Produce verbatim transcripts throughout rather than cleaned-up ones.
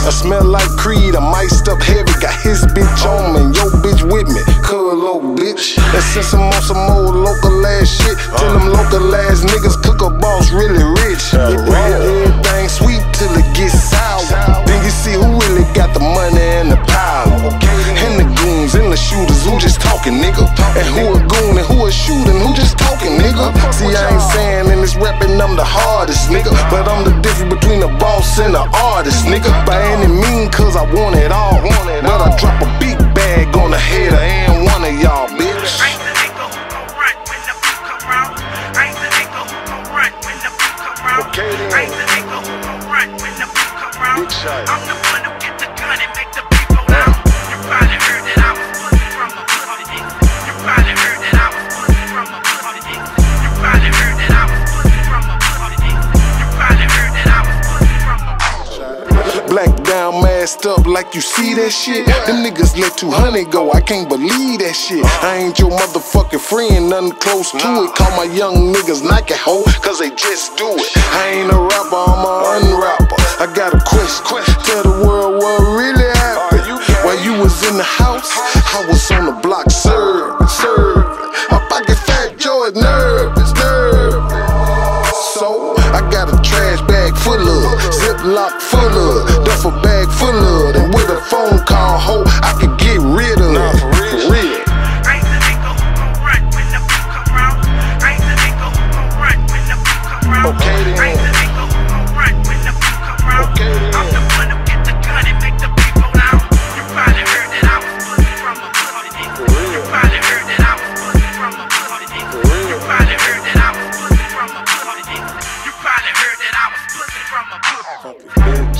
I smell like Creed, I'm iced up heavy. Got his bitch on me, and your bitch with me. Cool old bitch. And since I'm on some old local ass shit, tell them local ass niggas CookUpboss really rich. Everything sweet till it gets sour. Then you see who really got the money and the power. And the goons and the shooters who just talking, nigga. And who a goon and who a shooting, who just talking, nigga. See, I ain't saying in this rapping I'm the hardest, nigga, but I'm the difference between a boss and an artist, nigga. By any means, cause I want it all. But I drop a big bag on the head of and one of y'all, bitch. I ain't the nigga who gon' run when the beat come round. I ain't the nigga who gon' run when the beat come round. Okay, then. I ain't the nigga who gon' run when the beat come round. Big shot. I'm the one who get the gun and make the beat go down. You probably heard that I was pussy from a pussy dick. You probably heard that I was pussy from a pussy dick. You probably heard that I was pussy from a pussy dick. You probably heard that I was pussy from a pussy dick. Black down, masked up like you see that shit. Them niggas let two hundred go, I can't believe that shit. I ain't your motherfucking friend, nothing close to it. Call my young niggas Nike hoe, cause they just do it. I ain't a rapper, I'm a unrapper. I got a question, tell the world what really happened. While you was in the house, I was on the block serving, serving. My pocket fat, George nervous, nervous. So, I got a trash bag full of, ziplock full of, duffel bag full of, and with a phone call, ho, I can get rid of it. For real. I ain't the nigga who gon' run when the beat come round. I ain't the nigga who gon' run when the beat come round. Okay, then. I ain't the nigga who gon' run when the beat come round. Okay, then. I'm the one who get the gun and make the beat go down. You probably heard that I was pussy from a pussy dick. For real. You probably heard that I was pussy from a pussy dick. For real. You probably heard that I was pussy from a pussy dick. You probably heard that I was pussy from a pussy dick. Fucking bitch.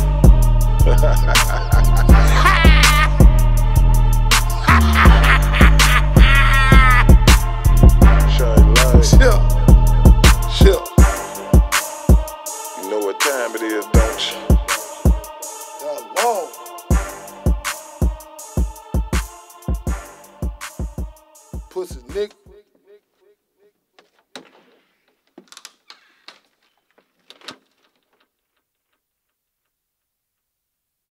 Chill, chill. You know what time it is, don't you? Hello. Pussy nigga.